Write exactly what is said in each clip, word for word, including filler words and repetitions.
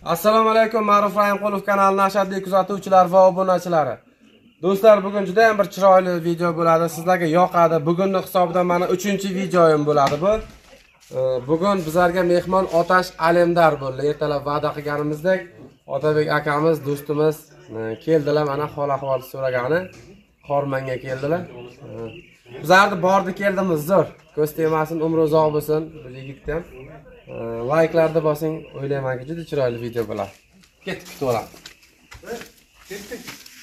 Assalomu alaykum, Ma'ruf Rahimqulov kanalining ashaddiy kuzatuvchilari va obunachilari. Do'stlar, bugun juda ham bir chiroyli video bo'ladi. Sizlarga yoqadi. Bugunning hisobidan mana uchinchi videoyim bo'ladi bu. Bugun bizlarga mehmon Otash Alemdar bo'ldi. Ertalab va'da qilganimizdek Otabek akamiz, do'stimiz keldilar, mana hol ahvol so'ragani Xormanga keldilar. Bizlarni bordi keldimiz zo'r. Ko'z tegmasin, umri uzoq bo'lsin bu yigitdan. Like'larni bosing, o'ylaymanki juda chiroyli video bo'ladi. Ketib kutib olamiz. Ketdik.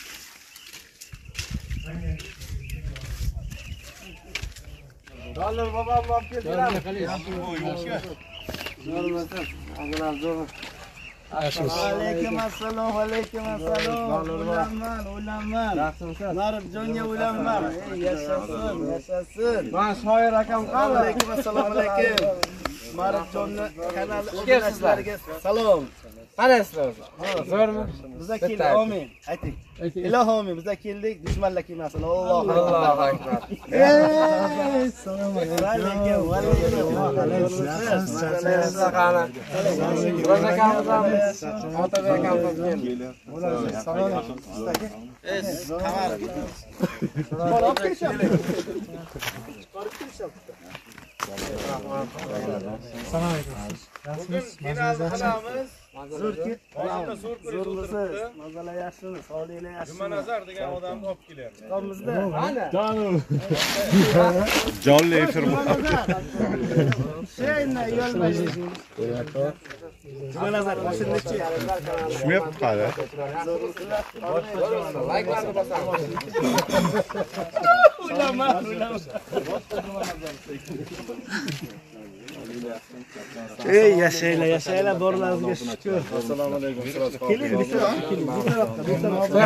Dollar bobom olib keldilar. Alaykum assalom, alaykum assalom. Ulanman, ulanman. Ma'ruf jonga ulanman. Yashasin, yashasin. Men shoir akam qani? Alaykum assalom, alaykum. Ma'ruf jonni kanali obunachilariga salom. Qalasizlar? Zo'rmi? Bizga keldik, amin. Ayting. Ilohi amin, bizga keldik, dushmanlar kelmasin. Allohu Allohu akbar. Assalomu alaykum. Va alaykum assalom. Ro'za akamiz ham Otabek akamiz keldi. Es, qamar. Borib kelishadi. Assalomu alaykum. Bugun final qilamiz. Zo'rki, zo'rmisiz? Mazalar yaxshimi? Sog'liklar yaxshimi? Jumanazar degan odamni olib kelyapti. Tomimizda. Jonli efir bo'lyapti. Shayna yo'lmaydi. Jumanazar qo'shilnichi. Tushmayapti hali. Like'larni bosamiz. Ulama, ulama. Ey yashaylar, yashaylar, borlaringizga shukr. Assalomu alaykum. Keling, bir tarafga keling. Bu tarafga, bu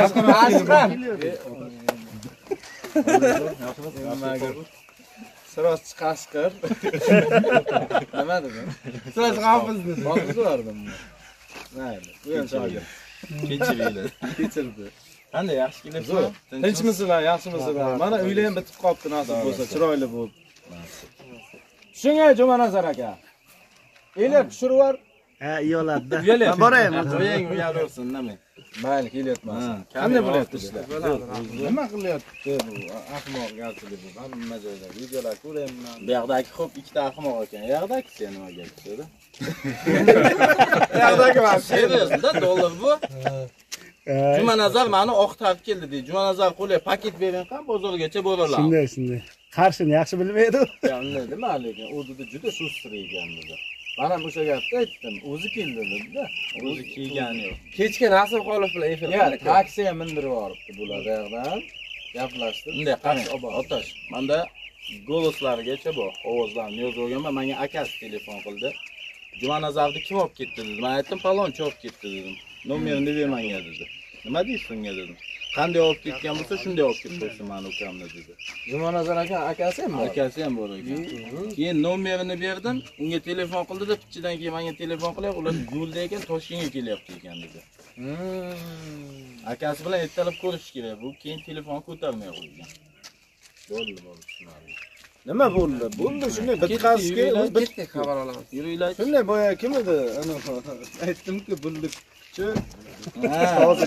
tarafga. Siroz chiqashqir. Nima dedim? Siz g'ofiz dedi. G'ofiz bordim. Mayli. Bu ham shogird. Kechiringlar. Kechirdi. Qanday yaxshi kelibsiz? Tinchmisizlar, yaxshimisizlar? Mana uylar ham bitib qolibdi, nasib bo'lsa, chiroyli bo'lib. Tushunga Jumanazar aka. Elab tushirib yubor. Ha, yo'ladi. Ben borayman. To'ying uyalursin, nima? Mayli, kelyapman. Qanday bo'lyapti ishlar? Nima qilyapti bu? Ahmoq galchilik bu. Hamma joyda videolar ko'ryapman. Bu yoqdagi xo'p ikkita ahmoq ekan. Bu yoqdagi sen nimaga tushadi? Bu yoqdagi ham Seriozda dollar bu. Jumanazar meni oqtarib keldi deydi. Jumanazar qo'liga paket bering qan bozorgacha bo'lalar. Shunday, shunday. Qarshini yaxshi bilmaydi. Ya nima nima lekin u dedi juda sustri ekan dedi. Mana o'sha gapni aytdim. O'zi keldi dedi-da. O'zi kelgani yo'q. Kechga Nasib Xolov bilan efir Ya, taksiga mindirib yuboribdi bular yoqdan. Gaplashdi. Bunday qarshi Otash. Menda go'loslarigacha bor. Ovozlarni yozib olganman. Menga akasi telefon qildi. Jumanazarni kim olib ketdi dedi. Men aytdim, palonchi olib ketdi dedim. Nomerini ber menga dedi. Nima deysiz unga dedim. Qanday olib ketgan bo'lsa, shunday olib ketib qo'ysin meni ukamni dedi. Jumanazar aka akasi ham bor. Akasi ham bor ekan. Keyin nomerini berdim, unga telefon qildi-da, pichidan keyin menga telefon qilyapti, ular yo'lda ekan, Toshkentga kelyapti ekan dedi. Akasi bilan ertalab ko'rish kerak. Bu keyin telefon ko'tarmay qo'ygan. Bo'ldi, bo'ldi, tushunarli. Nima bo'ldi? Bo'ldi, shunday bitqasiga o'z bitdik xabar olamiz. Yuringlar. Shunday boya kim edi? Ana aytdim-ku, bo'ldik. Ha, hozir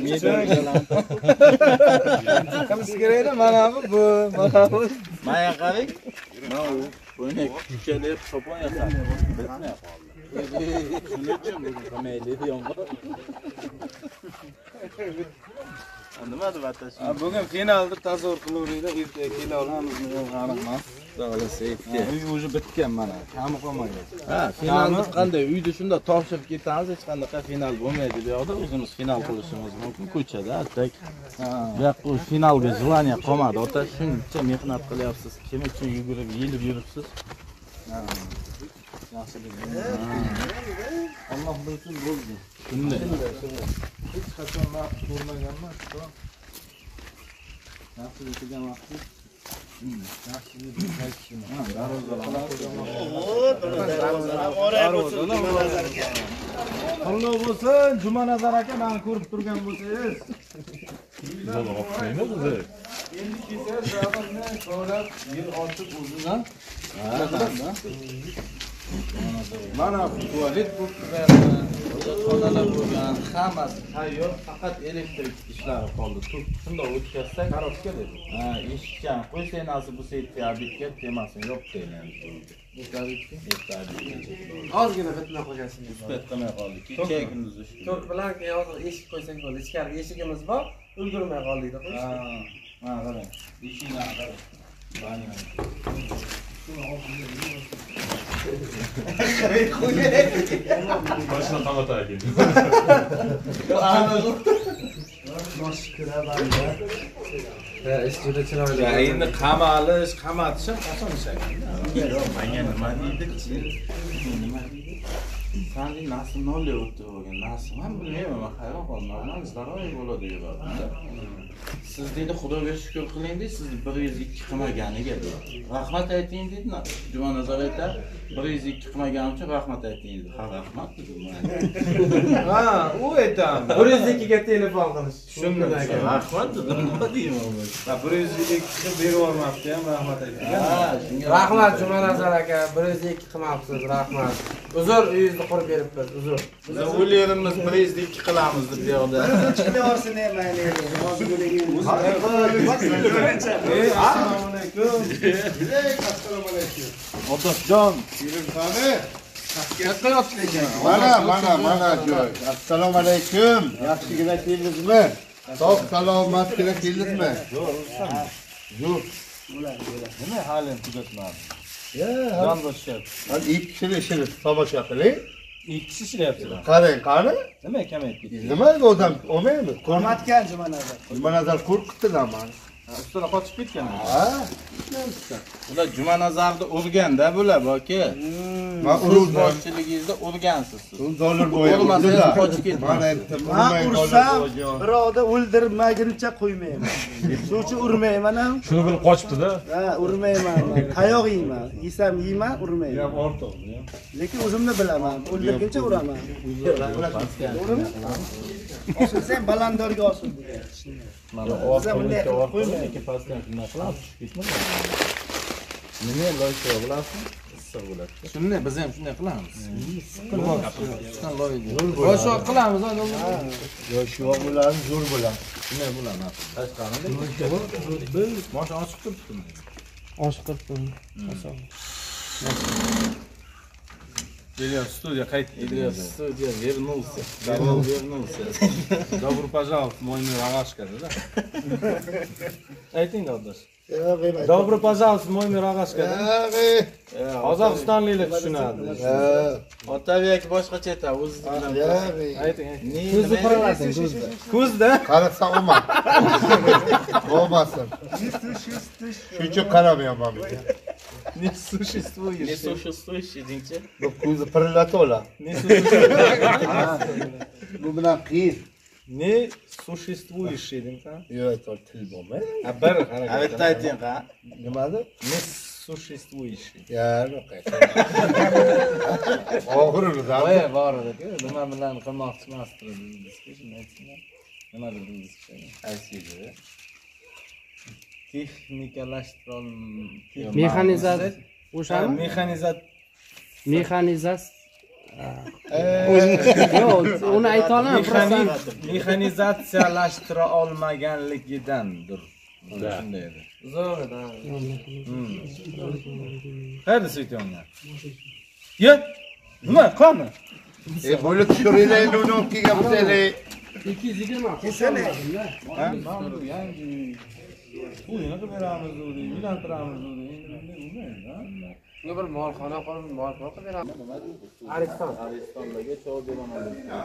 Qamiz kerakda mana bu, bu, mana bu. Maya qarang. Mana u o'ynak kuchalib sopon yasadi. Bitmay qoldi. Shuning uchun bu qamayli yomg'ir. Nima deb atash? Bugun finalda tasavvur qilaveringlar, ertaga kela olamizmi yo'q aniqmas. Xudoga uy o'zi bitgan mana, kami qolmagan. Ha, finalni qanday uyda shunda topshirib ketamiz, hech qanday final bo'lmaydi bu yoqda, o'zimiz final qilishimiz mumkin ko'chada, atak. Bu yoqda finalga желание qolmadi. Ota shuncha mehnat qilyapsiz, kim uchun yugurib, yelib yuribsiz? Yaxshilik. Alloh bilsin bo'ldi. Shunday. Hech qachon vaqt ko'rmaganman. Yaxshilik qilgan vaqt. Yaxshilik qaytishini. Ha, darvozalar. Qulluq bo'lsin, Jumanazar aka meni ko'rib turgan bo'lsangiz. Zo'rg'a o'xshaymiz o'zi. Endi kelsa, zavodni so'rab yer ochib o'zidan. Ha, Mana tualet bo'lgan, xonalar bo'lgan, hammasi tayyor, faqat elektrik ishlari qoldi. Shunda o'tkazsak, qarorga dedi. Ha, eshitgan, qo'ysang nasib bo'lsa yetib demasin, yo'q deyiladi. Ozgina bitmay qo'yasizlar. Bitmay qoldi. Kecha kunduz ish. To'rt bilan keyin hozir eshik qo'ysak bo'ldi. Ichkariga eshigimiz bor, ulgurmay qoldik deb qo'yish. Ha, ha, qarang. Eshikni qarang. Bani. Başına tam hata geldi. Ha, ish juda chiroyli. Ya endi qamalish, qamatish ham qachon ishlaydi? Yo'q, menga nima deydi-chi? Nima deydi? Sandi nasib nol o'tdi bo'lgan. Nasib ham bilmayman, men hayron qoldim. Normal zaroy bo'ladi deyapti. Siz deydi Xudoga shukr qiling deydi, sizni bir yuz ikki qilmaganiga deydi. Rahmat ayting deydi. Jumanazor aytar, bir yuz ikki qilmaganim uchun rahmat ayting deydi. Ha, rahmat dedi. Ha, u aytadi. bir yuz ikkiga telefon qilish. Shundan ekan. Rahmat dedim, nima deyman bu? Ha, bir yuz ikki berib olmabdi ham, rahmat ayting. Ha, shunga Rahmat Jumanazor aka, bir yuz ikki qilmabsiz, rahmat. Uzr, uyingizni qurib beribmiz, uzr. Biz o'ylaymiz bir yuz ikki qilamiz deb bu yoqda. Chiqmayorsin ham mayli. Hozir bo'lagan. Assalomu alaykum. Assalomu alaykum. Otajon, Qani? qayerga yotdingiz? Mana, mana, mana joy. Assalomu alaykum. Yaxshigina keldingizmi? Sog' salomatgina keldingizmi? Yo'q. Nima halim tugatmadi? Ya, Jon boshyapti. hali ikki kishini ishini tomosha qiling. Ikki kishi ishlayaptilar. Qarang, qani? Nima kamayib ketdi? Nima odam olmaymi? Hurmatgan Jumanazor. Jumanazor qo'rqitdilar mani. Ustolar qochib ketgan. Ha? Ular Jumanazorni urganda bular boki. Men Siz urdim. boshchiligingizda urgansiz siz. Dollar bo'yi Bo'lmasa urdilar. qochib ketdi. Mana aytdim, Men urmay ursam, qoldim. birovni o'ldirmaguncha qo'ymayman. Shuning uchun urmayman ham. Shuni bilib qochibdi-da. Ha, urmayman. Tayoq yeyman. Yesam yeyman, urmayman. Ortiq. Lekin o'zimni bilaman. O'ldirguncha uraman. To'g'rimi? Osilsang balandorga osil. Mana Siz bunday qilib qo'ymayman. ikki pastdan nima qilamiz? Ketmaydi. Nima loyiha bilasizmi? Issiq bo'ladi. Shunday biz ham shunday qilamiz. Shunday loyiha. Boshqa qilamiz, Yo, shu bilan zo'r bo'ladi. shunday bo'ladi. Tashqarida. Bosh ochiq turibdimi? Osh qilib. Илья, студия, qayt. Илья, студия, вернулся. Давно вернулся. Добро пожаловать в мой мир Агашка, да? Ayting, Davdosh. Добро пожаловать в мой мир Agashka. Qozog'istonliklar tushunadi. Otabek boshqacha aytadi, o'zi bilan. Ayting, ayting. Ko'zni qaralasing, ko'zni. Ko'zda? Qarasa olma. Bo'lmasin. Shuning uchun qaramayapman men. Не существует. Не существующий dengchi. Bu ko'zni pirillatola. Не существующий. Bu bilan qiyin. Не существующий dengchi. Yo'q, aytol til bo'lmaydi. A bir harakat. A bitta ayting, qa. Nimani? Не существующий. Ya, yo'q. Oxiri Voy, bor edi-ku. Nima bilan qilmoqchi emasdi bizga, shuni aytsinlar. Nima dedingiz shuni? Aytsangiz. Texnikalashtiron Mexanizatsiya o'shami? Mexanizat Mexanizatsiya. Yo'q, uni ayta olaman, просто mexanizatsiyalashtira olmaganligidandir. Shunday edi. zo'r edi. Qayerda suytonlar? Yo'q. Nima, qani? E, böyle tushiraylar endi uni olib kelgan bo'lsanglar. ikki yuz yigirma. Kesana. Ha? Mana yangi uyini qilib beramiz dedi, uylantiramiz dedi. Endi bunday bo'lmaydi, ha? Bunga bir molxona qurib, molxona qilib beramiz. Ariston. Aristonlarga javob beraman.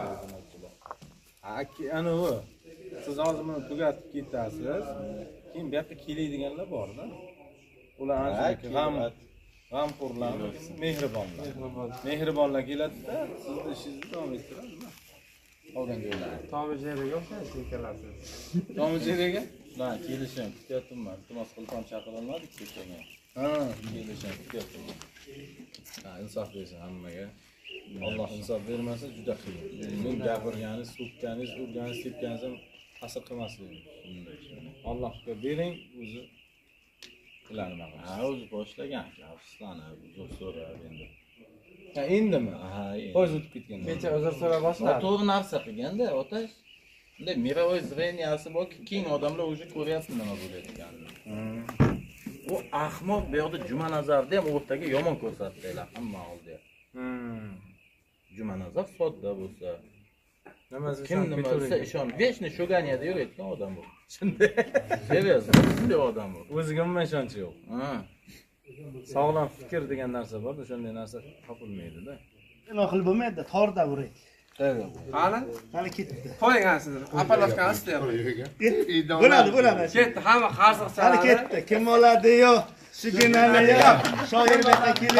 Aki, ana u. Siz hozir buni tugatib ketasiz. Keyin bu yoqqa keladiganlar bor-da. Ular ancha g'am g'amxo'rlar, mehribonlar. Mehribonlar keladi-da, sizni ishingizni davom ettiradimi? Qolgan joylar. Tomi jeriga o'xshaydi kelasiz. Tomi jeriga? Ha, kelishim, kutyapman. Iltimos qilib chaqirilmadi kechaga. Ha, kelishim, kutyapman. Ha, insof bersin hammaga. Alloh insof bermasa juda qiyin. Men gapirganingiz, so'kkaningiz, urganingiz, tepganingiz ham ta'sir qilmasligi. Allohga bering, o'zi ularni nima qiladi? Ha, o'zi boshlagan, afsuslanib, uzr so'rab endi. Ha, indimi? Ha, poyez o'tib ketgan. Kecha uzr so'ra boshladi. To'g'ri narsa qilganda, otash. Bunday mirovoy zreniyasi borki, keng odamlar o'zi ko'ryapti nima bo'layotganini. U ahmoq bu yoqda Jumanazarni ham o'rtaga yomon ko'rsatdilar hamma holda. Jumanazar sodda bo'lsa, kim nima bo'lsa ishon, vechni shoganiyada yurayotgan odam bu. Shunday. Seriyozmi? Shunday odam bu. O'ziga umuman ishonchi yo'q. Ha. Sog'lom fikr degan narsa bor, o'shanday narsa topilmaydi-da. Nima qilib bo'lmaydi, torda uraylik. Qani? Hali ketdi. Qo'ying ha siz. Apalovkani istayapman. Bo'ladi, bo'ladi. Ketdi, hamma qarsiq Hali chaladi. ketdi. Kim oladi yo? Shiginani yo. Shoir bekakili.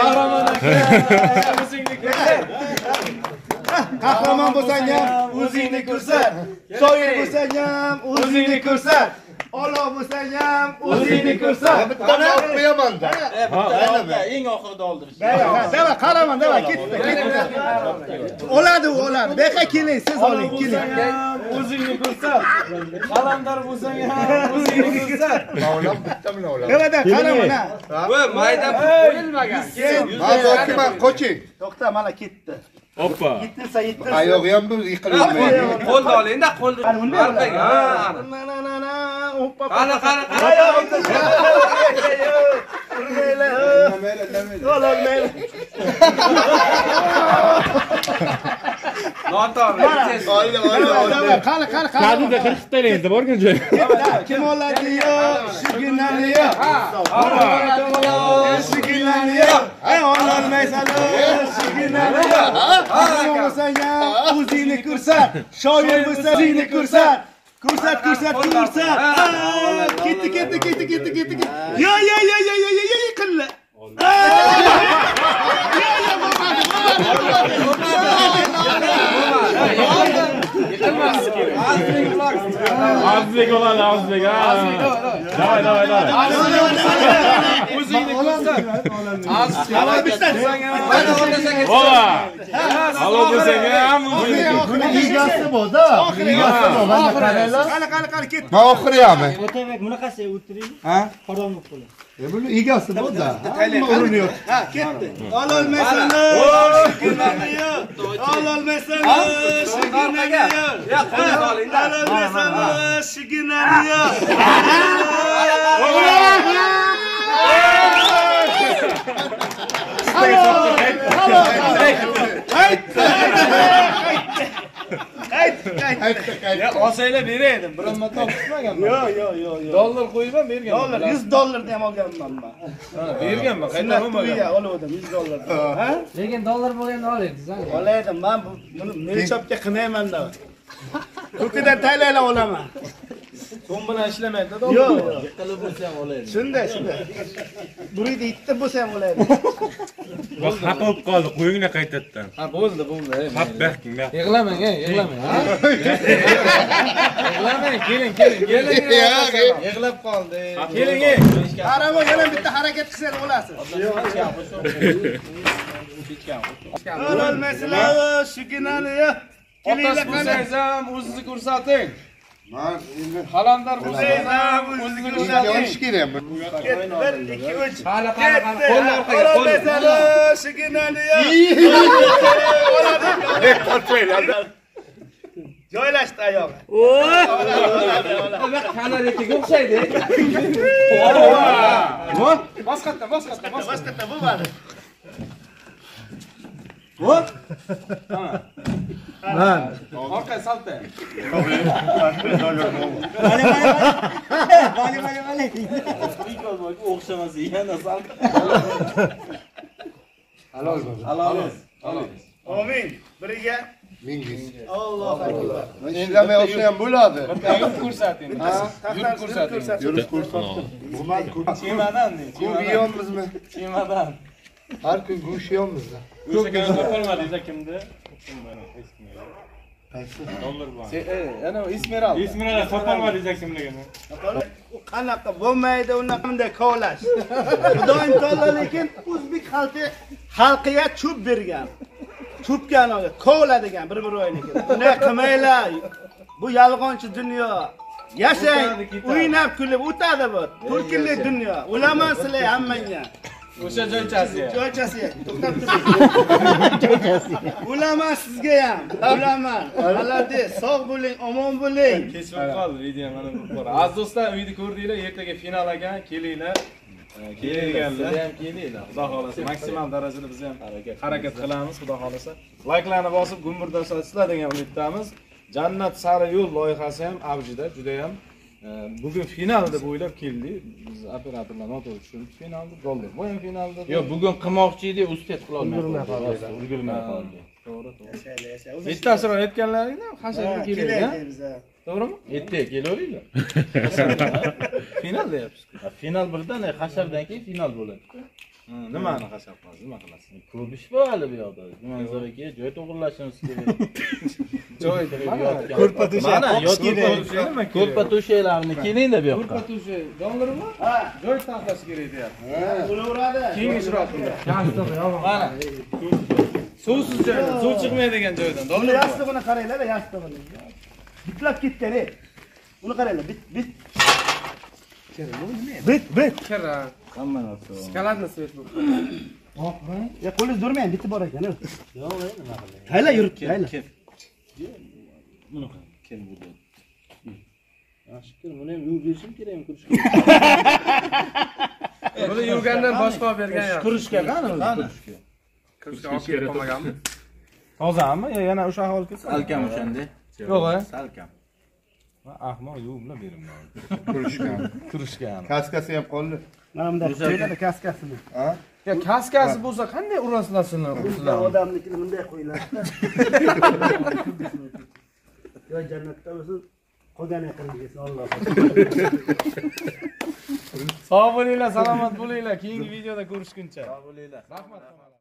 Qahramon bo'lsang ham o'zingni ko'rsat. Shoir bo'lsang ham o'zingni ko'rsat. Olov bo'lsang ham o'zingni ko'rsat. Bitta olib qo'yaman-da. Eng oxirida oldirish. Dava, qaraman, dava, ketdi, ketdi. Oladi, u oladi. Beqa keling, siz oling, keling. O'zingni ko'rsat. Qalandar bo'lsang ham o'zingni ko'rsat. Mavlam bittamini olaman. Davada, qaraman ha. Voy, mayda qo'yilmagan. Mazokima qo'ching. To'xta, mana ketdi. Hoppa. Yettilsa yettilsa. Oyog'i ham bu yiqilmaydi. Qo'lni oling-da, qo'lni. Arqaga. Ha, Na na na na. Hoppa. qani, qani, qani. Ololmaydi. Noto'g'ri. Oyli, oyli, oyli. Qani, qani, qani. Kadida qirqitdan endi borgan joy. Kim oladi yo? Shiginani yo. Shiginani yo. Ay, ololmaysan, shiginani yo. Qahramon bo'lsang ham o'zingni ko'rsat. Shoir bo'lsang o'zingni ko'rsat. Ko'rsat, ko'rsat, ko'rsat. Ketdi, ketdi, ketdi, ketdi, ketdi. Yo, yo, yo, yo, yo, yo, yiqildi. Azizlik oladi, azizlik. Davay, davay, davay. O'zingni ko'rsat. Ola. Halol bo'lsang ham o'zingni. Buni egasi bor-da. Egasi bor. Mana qaranglar. Qani, qani, qani, ketdi. Ma oxiri ham. O'tabek bunaqasi o'tiring. Ha? Qorong'i bo'ladi. E buni egasi bor-da. Hamma o'rni yo'q. Ha, ketdi. Ololmaysan, shiginani yo. Ololmaysan, shiginani yo. Ya, qo'lni oling-da. Ololmaysan, shiginani yo. Ya olsanglar beraydim. Biron marta olib chiqmaganman. Yo, yo, yo, yo. Dollar qo'yib ham berganman. Dollar, yuz dollarni ham olganman men. Berganman, qayerdan olmagan. To'yga olgandim yuz dollar. Ha? Lekin dollar bo'lganda olaysiz, ha? Olaydim, men buni melchopga qilmayman-da. Ko'kidan taylaylar olaman. So'm bilan ishlamaydi-da. Yo'q, yo'q. Qilib bo'lsa ham olaydi. Shunday, shunday. Burida itti bo'lsa ham olaydi. Bak xafa bo'lib qoldi, qo'yinglar qaytadan. Ha, bo'ldi, bo'ldi. Xap baxting, bax. Yig'lamang, yig'lamang. Yig'lamang, keling, keling, keling. Yig'lab qoldi. Keling. Qaramon, yana bitta harakat qilsang olasiz. Ololmaysizlar, shiginani yo. Otasi bo'lsangiz ham o'zingizni ko'rsating. Men endi Qalandar bo'lsangiz ham o'zingizni ko'rsating. yo'lish kerak. bir, ikki, uch. Qani, qani, qani. Qo'lni orqaga, qo'lni. Ololmaysizlar, shiginani yo. Joylashdi oyog'i. Bak, kanalikiga o'xshaydi. Boshqatda, boshqatda, Boshqatda bo'lmadi. orqaga salta. Vale, vale, vale. O'xshamasa yana salta. Halol bo'lsin. Halol. Amin. Biriga Mingiz. Allohu akbar. Ishlamay olsa ham bo'ladi. Yurib ko'rsating. Yurib ko'rsating. Yurib ko'rsatdim. Bo'lmadi. Kemadan, Ko'p kemadan. yeyapmizmi? Kemadan. Har kun go'sht yeyapmiz-da. O'shaga topolmadingiz kimda? Dollar bor. Ana Ismeral. Ismirada topolmadingiz kimligini. U qanaqa bo'lmaydi, unaqa bunday kovlash. Xudoim taolo lekin o'zbek xalqi xalqiga cho'p bergan. Cho'pgan ola, kovladigan bir-biroyniki. Bunday qilmanglar. Bu yolg'onchi dunyo. Yashang, o'ynab kulib o'tadi bu. To'lqinli dunyo. O'laman sizlar hammangga. O'sha joychasiga. Joychasiga. To'xtab turing. Ulaman sizga ham. Ulaman. Malades, sog' bo'ling, omon bo'ling. Kechib qoldi video mana bu bor. Aziz do'stlar, uyni ko'rdinglar, ertaga final ekan, kelinglar. Kelinglar. Ham kelinglar. Xudo xolasa, maksimal darajada biz ham harakat qilamiz, xudo xolasa. Layklarni bosib, gumburda sotsizlar degan umidamiz. Jannat sari yo'l loyihasi ham avjida, juda ham bugun final deb o'ylab keldik. Biz operatorlar noto'g'ri tushunib finalda dollar. Bu ham finalda. Yo'q, bugun qilmoqchi edik, ustet qila olmay qoldi. Ulgurmay qoldi. To'g'ri, to'g'ri. Bittasini aytganlaringda hasharga keladi. To'g'rimi? Ertaga kelaveringlar. Final deyapsiz. Final birdan, hashardan keyin final bo'ladi. Nimani hashar qilasiz? Nima qilasiz? Ko'p ish bor hali bu yoqda. Manzur aka, joy to'g'irlashimiz kerak. Joy yotgan. Ko'rpa to'shak. Mana yotgan. Ko'rpa to'shaklarni keling deb yoqqa. Ko'rpa to'shak dollarmi? Ha, joy taxlash kerak deyapti. Bo'laveradi. Kengishroq qildi. Mana. Suvsiz joyda, suv chiqmaydigan joydan. Buni yastig'ini qaranglar, yastig'ini. Bitlab ketgan, ey. Buni qaranglar, bit, bit. Bit, bit. Kira. Hamma narsa. Skaladni svet bu. Ya qo'lingiz durmang, biti bor ekan. Yo'q, nima qilay? Hayla yurib, hayla. Buni kim bu? Shukr, buni ham yuvib berishim kerakmi kurishga? Buni yuvgandan boshqa olib bergan yaxshi. Kurishga qani? Qani? Kurishga olib kelib qolmaganmi? Tozami? Yo, yana o'sha ahvol kelsa. Salkam o'shanda. Yo'q, a? Salkam. Va ahmoq yuvib berimman. Kurishgan. Kurishgan. Kaskasi ham qoldi. Mana bunday qo'yiladi kaskasini. Ha? Ya kaskasi bo'lsa qanday uraslasini Bizda odamnikini bunday qo'yiladi-da. Yo jannatda bo'lsa qolgan aqlingiz Alloh. Sog' bo'linglar, salomat bo'linglar. Keyingi videoda ko'rishguncha. Sog' bo'linglar. Rahmat.